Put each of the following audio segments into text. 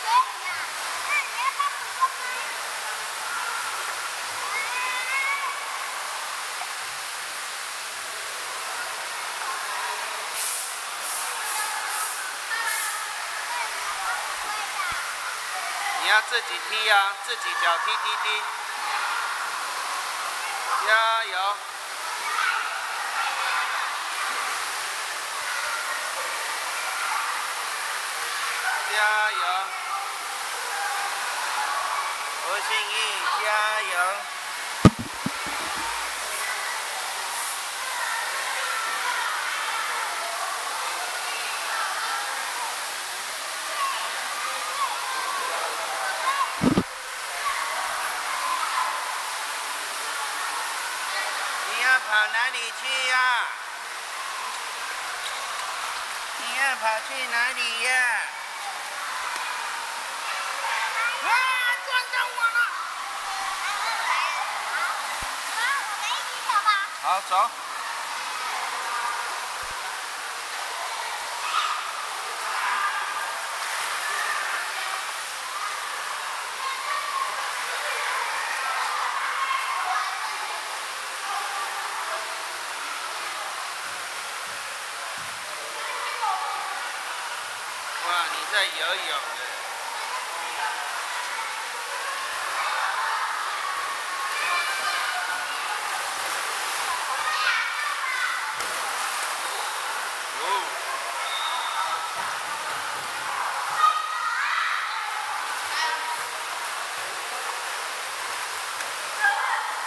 你要自己踢啊，自己脚踢踢踢，加油！加油！何信义，加油！你要跑哪里去呀？你要跑去哪里呀？啊！撞到我了！我们一起走吧。好，走。哇，你在游泳呢。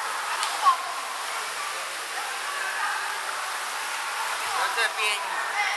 这边。